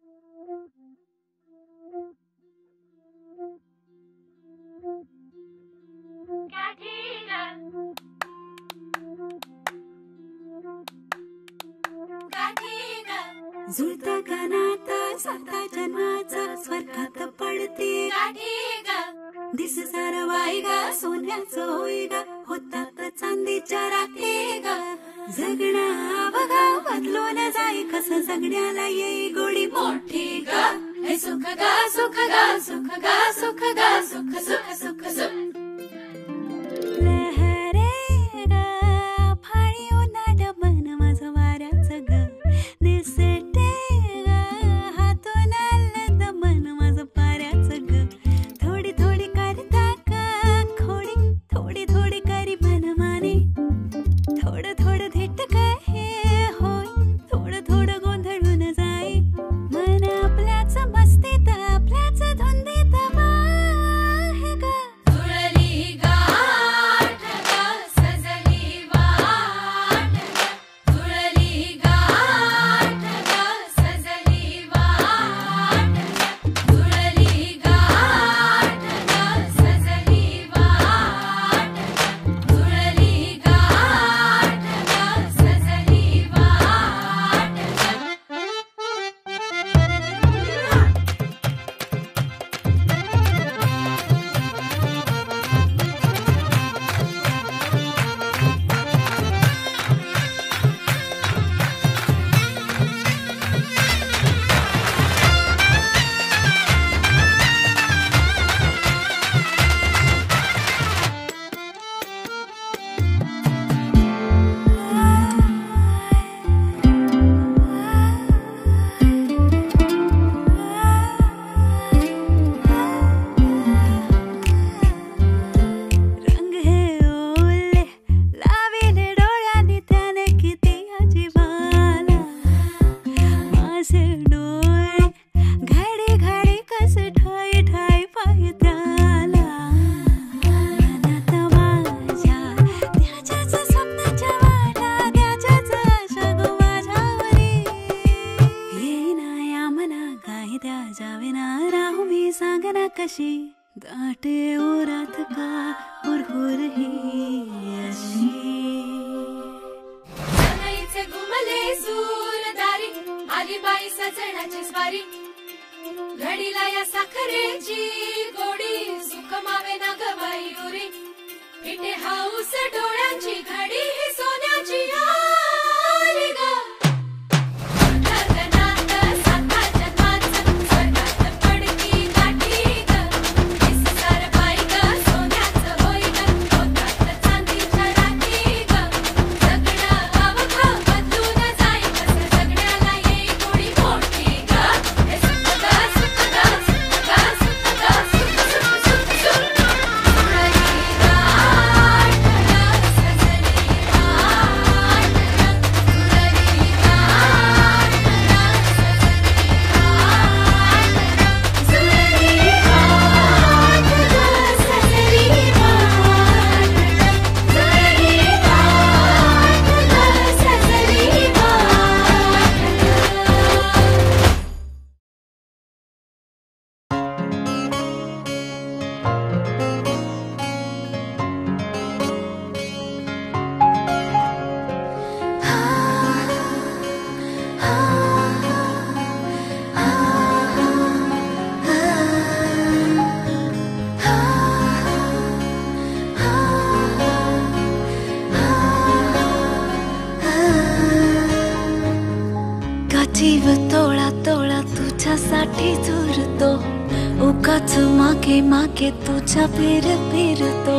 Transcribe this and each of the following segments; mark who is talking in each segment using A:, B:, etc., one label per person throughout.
A: जुळता का नाता साता जन्माचा स्वर्गात पडते दिस सारं वाई गा सोन्याचं होई गा होतात चांदीच्या राखे गा जगणं बघा बदलून जाई कसं जगण्याला येई गोडी मोठी गा हे सुख गा सुख गा सुख गा सुख गा सुख सुख सुख सुख कशी दाटे ओरात का हुरहुर ही अशी
B: सनईचे घुमले सूरदारी आली बाई सजणाची स्वारी घडीला या साखरेची गोडी सुख मावे ना गवाई उरी पिठे हाऊस डोळ्यांची घडी ही सोन्याची आली ग
A: जीव तोळा तोळा तुझ्यासाठी झुरतो उगाच मागे मागे तुझ्या फिर फिरतो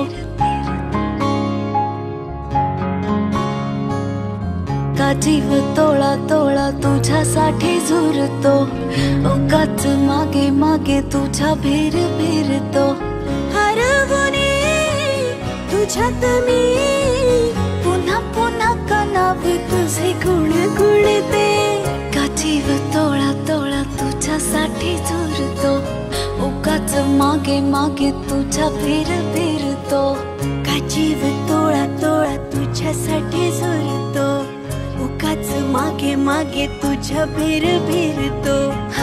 A: का जीव तोळा तोळा तुझ्यासाठी झुरतो उगाच मागे मागे तुझ्या फिर फिरतो हरवणे तुझ्यात मी पुन्हा पुन्हा कनावे तुझे गुण गुणते जीव तोळा तोळा तुझ्यासाठी झुरतो उगाच मागे मागे तुझ्या फिर फिरतो का जीव तोळा तोळा तुझ्यासाठी झुरतो उगाच मागे मागे तुझ्या फिर फिरतो